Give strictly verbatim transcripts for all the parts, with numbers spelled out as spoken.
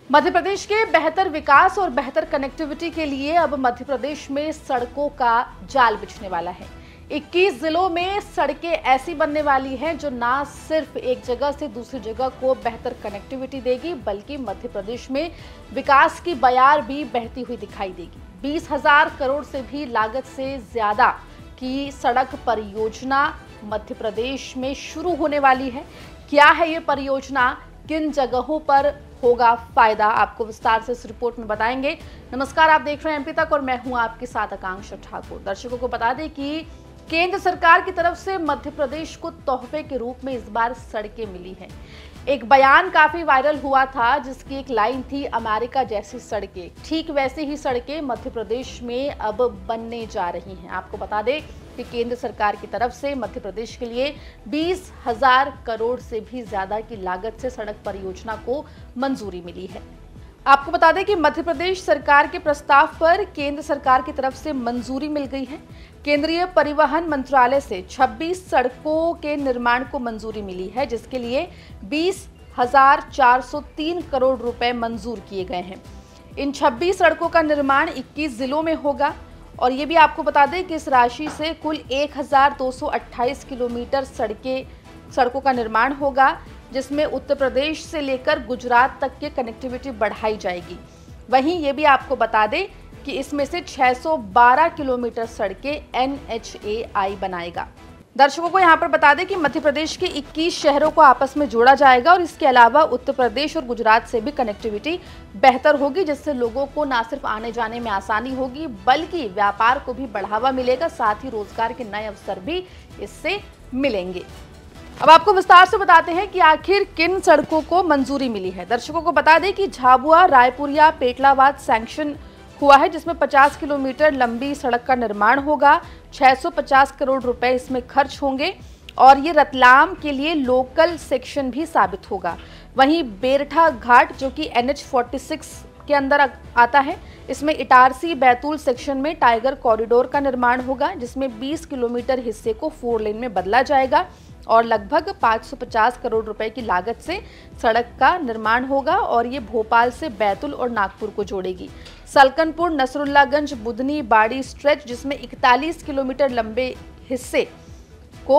मध्य प्रदेश के बेहतर विकास और बेहतर कनेक्टिविटी के लिए अब मध्य प्रदेश में सड़कों का जाल बिछने वाला है। इक्कीस जिलों में सड़कें ऐसी बनने वाली हैं जो ना सिर्फ एक जगह से दूसरी जगह को बेहतर कनेक्टिविटी देगी, बल्कि मध्य प्रदेश में विकास की बयार भी बहती हुई दिखाई देगी। बीस हजार करोड़ से भी लागत से ज्यादा की सड़क परियोजना मध्य प्रदेश में शुरू होने वाली है। क्या है ये परियोजना, किन जगहों पर होगा फायदा, आपको विस्तार से इस रिपोर्ट में बताएंगे। नमस्कार, आप देख रहे हैं एमपी तक और मैं हूं आपके साथ आकांक्षा ठाकुर। दर्शकों को बता दें कि केंद्र सरकार की तरफ से मध्य प्रदेश को तोहफे के रूप में इस बार सड़कें मिली हैं। एक बयान काफी वायरल हुआ था जिसकी एक लाइन थी, अमेरिका जैसी सड़कें। ठीक वैसे ही सड़कें मध्य प्रदेश में अब बनने जा रही हैं। आपको बता दें कि केंद्र सरकार की तरफ से मध्य प्रदेश के लिए बीस हजार करोड़ से भी ज्यादा की लागत से सड़क परियोजना को मंजूरी मिली है। आपको बता दें कि मध्य प्रदेश सरकार के प्रस्ताव पर केंद्र सरकार की तरफ से मंजूरी मिल गई है। केंद्रीय परिवहन मंत्रालय से छब्बीस सड़कों के निर्माण को मंजूरी मिली है, जिसके लिए बीस हजार चार सौ तीन करोड़ रुपए मंजूर किए गए हैं। इन छब्बीस सड़कों का निर्माण इक्कीस जिलों में होगा और ये भी आपको बता दें कि इस राशि से कुल एक हजार दो सौ अट्ठाईस किलोमीटर सड़कें सड़कों का निर्माण होगा, जिसमें उत्तर प्रदेश से लेकर गुजरात तक की कनेक्टिविटी बढ़ाई जाएगी। वहीं ये भी आपको बता दें कि इसमें से छह सौ बारह किलोमीटर सड़कें एन एच ए आई बनाएगा। दर्शकों को यहाँ पर बता दें कि मध्य प्रदेश के इक्कीस शहरों को आपस में जोड़ा जाएगा और इसके अलावा उत्तर प्रदेश और गुजरात से भी कनेक्टिविटी बेहतर होगी, जिससे लोगों को ना सिर्फ आने जाने में आसानी होगी बल्कि व्यापार को भी बढ़ावा मिलेगा, साथ ही रोजगार के नए अवसर भी इससे मिलेंगे। अब आपको विस्तार से बताते हैं कि आखिर किन सड़कों को मंजूरी मिली है। दर्शकों को बता दें कि झाबुआ रायपुरिया पेटलाबाद सैंक्शन हुआ है, जिसमें पचास किलोमीटर लंबी सड़क का निर्माण होगा। छह सौ पचास करोड़ रुपए इसमें खर्च होंगे और ये रतलाम के लिए लोकल सेक्शन भी साबित होगा। वहीं बेरठा घाट जो कि एन एच छियालीस के अंदर आता है, इसमें इटारसी बैतूल सेक्शन में टाइगर कॉरिडोर का निर्माण होगा, जिसमें बीस किलोमीटर हिस्से को फोर लेन में बदला जाएगा और लगभग पाँच सौ पचास करोड़ रुपए की लागत से सड़क का निर्माण होगा और ये भोपाल से बैतूल और नागपुर को जोड़ेगी। सलकनपुर नसरुल्लागंज बुधनी बाड़ी स्ट्रेच, जिसमें इकतालीस किलोमीटर लंबे हिस्से को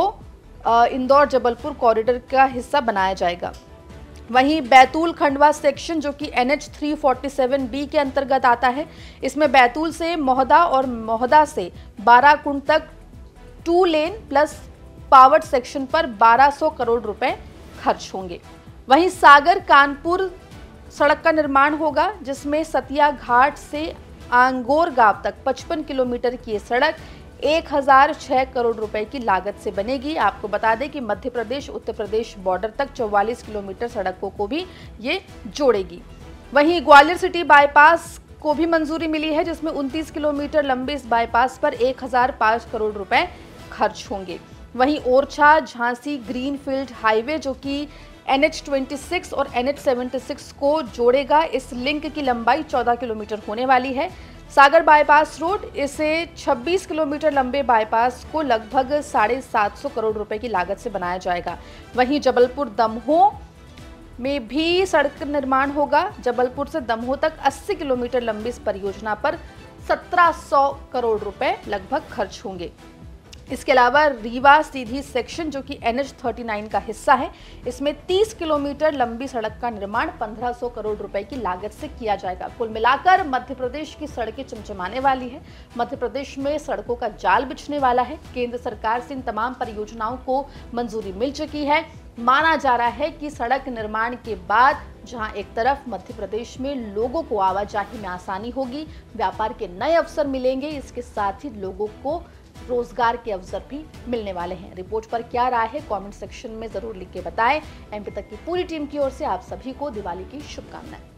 इंदौर जबलपुर कॉरिडोर का हिस्सा बनाया जाएगा। वहीं बैतूल खंडवा सेक्शन जो कि एन एच तीन सौ सैंतालीस बी के अंतर्गत आता है, इसमें बैतूल से मोहदा और मोहदा से बाराकुंड तक two lane plus powered section पर बारह सौ करोड़ रुपए खर्च होंगे। वहीं सागर कानपुर सड़क का निर्माण होगा, जिसमें सतिया घाट से आंगोर गांव तक पचपन किलोमीटर की ये सड़क एक हजार छह करोड़ रुपए की लागत से बनेगी। आपको बता दें कि मध्य प्रदेश उत्तर प्रदेश बॉर्डर तक चौवालीस किलोमीटर सड़कों को भी ये जोड़ेगी। वहीं ग्वालियर सिटी बाईपास को भी मंजूरी मिली है, जिसमें उनतीस किलोमीटर लंबे इस बाईपास पर एक हजार पाँच करोड़ रुपए खर्च होंगे। वहीं ओरछा झांसी ग्रीनफील्ड हाईवे जो कि एन एच छब्बीस और एन एच छिहत्तर को जोड़ेगा, इस लिंक की लंबाई चौदह किलोमीटर होने वाली है। सागर बाईपास रोड, इसे छब्बीस किलोमीटर लंबे बाईपास को लगभग साढ़े सात सौ करोड़ रुपए की लागत से बनाया जाएगा। वहीं जबलपुर दमोह में भी सड़क निर्माण होगा। जबलपुर से दमोह तक अस्सी किलोमीटर लंबी इस परियोजना पर सत्रह सौ करोड़ रुपए लगभग खर्च होंगे। इसके अलावा रीवा सीधी सेक्शन जो कि एन एच उनतालीस का हिस्सा है, इसमें तीस किलोमीटर लंबी सड़क का निर्माण पंद्रह सौ करोड़ रुपए की लागत से किया जाएगा। कुल मिलाकर मध्य प्रदेश की सड़कें चमचमाने वाली है। मध्य प्रदेश में सड़कों का जाल बिछने वाला है। केंद्र सरकार से इन तमाम परियोजनाओं को मंजूरी मिल चुकी है। माना जा रहा है कि सड़क निर्माण के बाद जहां एक तरफ मध्य प्रदेश में लोगों को आवाजाही में आसानी होगी, व्यापार के नए अवसर मिलेंगे, इसके साथ ही लोगों को रोजगार के अवसर भी मिलने वाले हैं। रिपोर्ट पर क्या राय है कमेंट सेक्शन में जरूर लिख के बताएं। एमपी तक की पूरी टीम की ओर से आप सभी को दिवाली की शुभकामनाएं।